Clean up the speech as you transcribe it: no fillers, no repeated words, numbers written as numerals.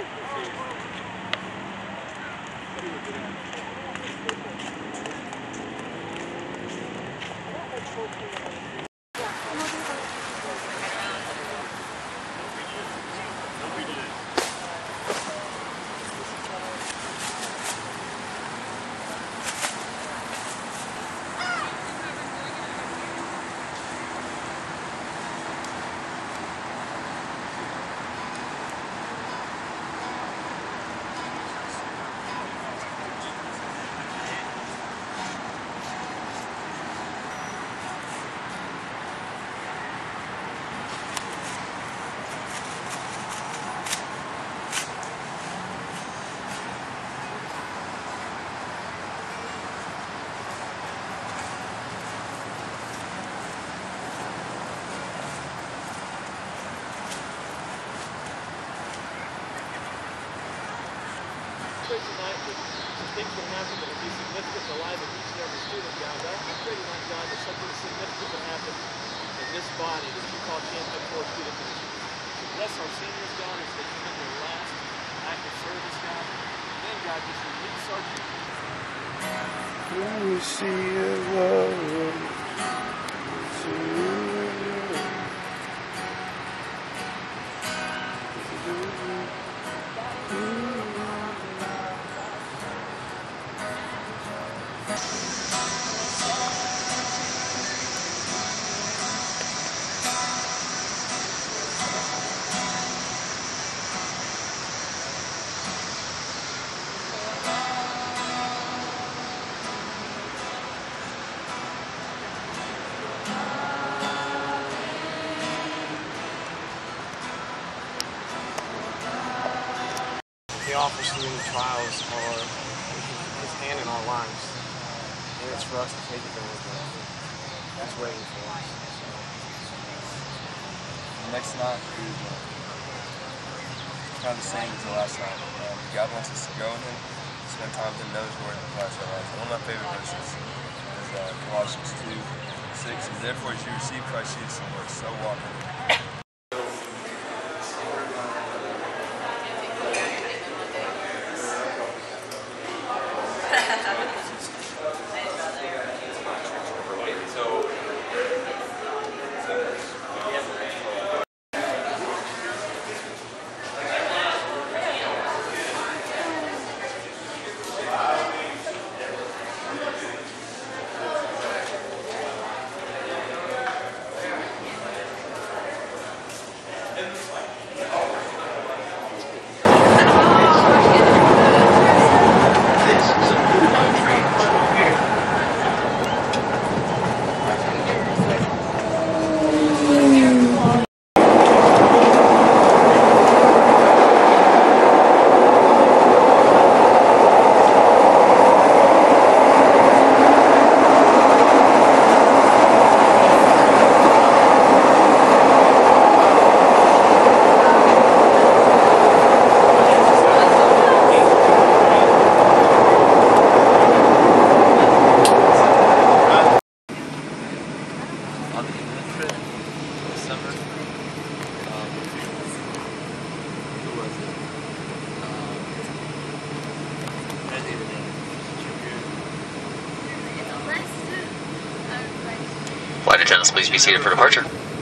Tonight that things will happen that will be significant in the life of each and every student, God. I pray tonight, God, that something significant will happen in this body that you call Champion Force Student Ministry. Bless our seniors, God, as they come in their last active service, God. And then, God, just release our children. Let me see your love. The office through the trials are His hand in our lives, and it's for us to take advantage of. He's waiting for us. Next night is kind of the same as the last night. God wants us to go with Him, spend time with Him, know His Word, and apply it to our lives. One of my favorite verses is Colossians 2:6, and therefore as you receive Christ Jesus the Lord, so walk in Him. Flight attendants, please be seated for departure.